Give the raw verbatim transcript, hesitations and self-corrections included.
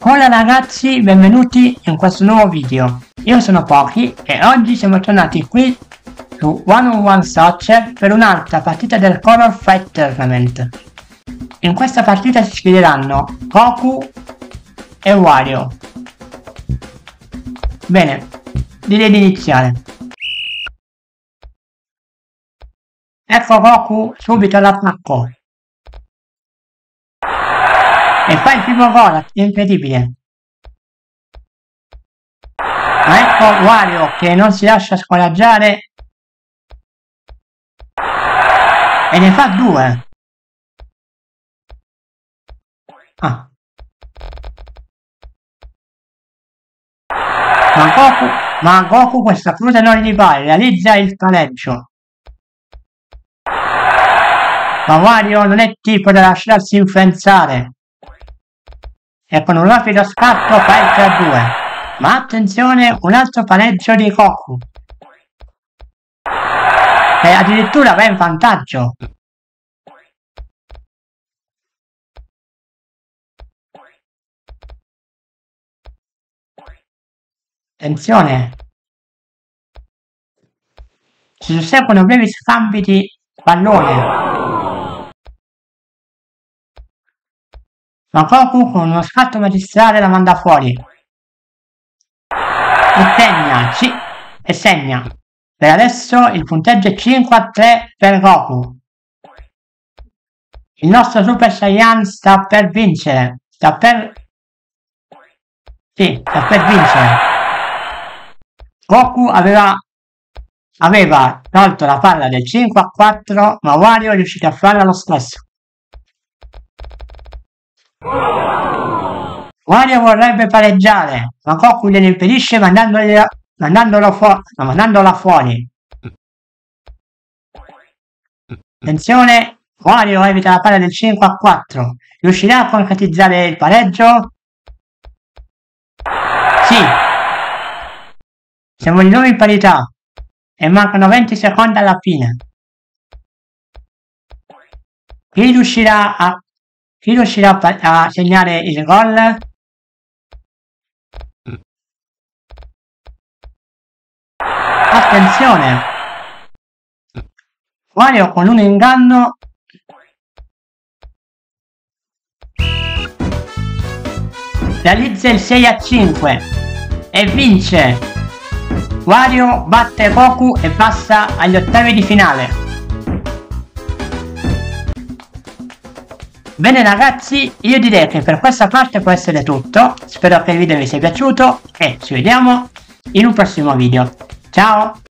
Hola ragazzi, benvenuti in questo nuovo video. Io sono Poki e oggi siamo tornati qui su One on One Soccer per un'altra partita del Color Fight Tournament. In questa partita si sfideranno Goku e Wario. Bene, direi di iniziare. Ecco Goku subito all'attacco. E fa il primo gol, incredibile. Ma ecco Wario che non si lascia scoraggiare e ne fa due. Ah. Ma Goku, ma Goku questa cruda non gli vale, realizza il pareggio. Ma Wario non è tipo da lasciarsi influenzare. E con un rapido scatto fa il tre a due. Ma attenzione, un altro pareggio di Goku. E addirittura va in vantaggio. Attenzione. Si susseguono brevi scambi di pallone. Ma Goku con uno scatto magistrale la manda fuori. E segna, sì, e segna. Per adesso il punteggio è cinque a tre per Goku. Il nostro Super Saiyan sta per vincere. Sta per... Sì, sta per vincere. Goku aveva... Aveva tolto la palla del cinque a quattro, ma Wario è riuscito a farla lo stesso. Wario vorrebbe pareggiare, ma Goku gliene impedisce mandandolo fuori, no, mandandola fuori. Attenzione, Wario evita la palla del cinque a quattro. Riuscirà a concretizzare il pareggio? Sì. Siamo di nuovo in parità. E mancano venti secondi alla fine. Chi riuscirà a... Chi riuscirà a, a segnare il gol? Attenzione! Wario con un inganno realizza il sei a cinque e vince! Wario batte Goku e passa agli ottavi di finale. Bene ragazzi, io direi che per questa parte può essere tutto. Spero che il video vi sia piaciuto e ci vediamo in un prossimo video. Ciao!